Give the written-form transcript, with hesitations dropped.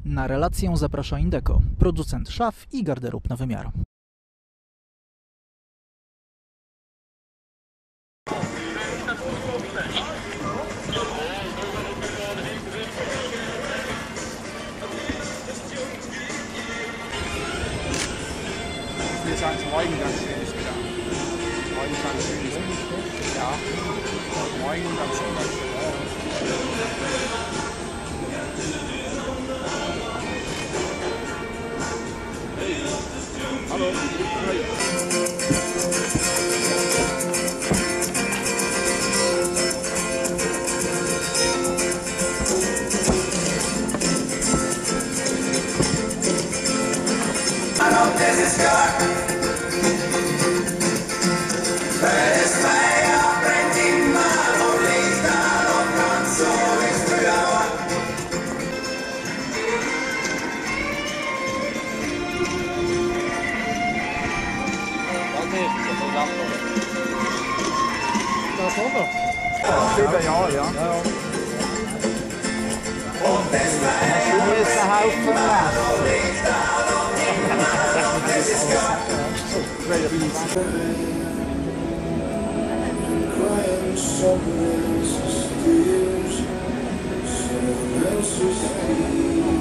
Na relację zaprasza Indeco, producent szaf i garderób na wymiar. Jetzt sagen Sie morgen ganz schön ist wieder. Morgen ganz schön ist wieder. Ja, morgen ganz schön ganz schön. Hallo. Das ist Gott. Das Feuer brennt immer und liegt da und ganz so wie es früher war. Und das Feuer ist ein Haufen und liegt da und immer. Das ist Gott. Someone else's tears, someone else's feet.